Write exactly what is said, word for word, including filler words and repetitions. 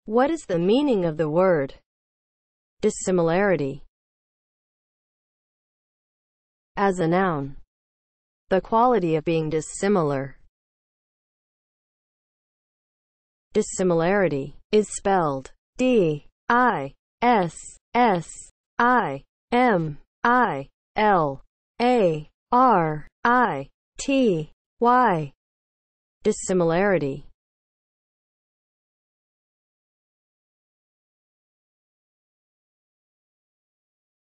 What is the meaning of the word dissimilarity? As a noun, the quality of being dissimilar. Dissimilarity is spelled D I S S I M I L A R I T Y. Dissimilarity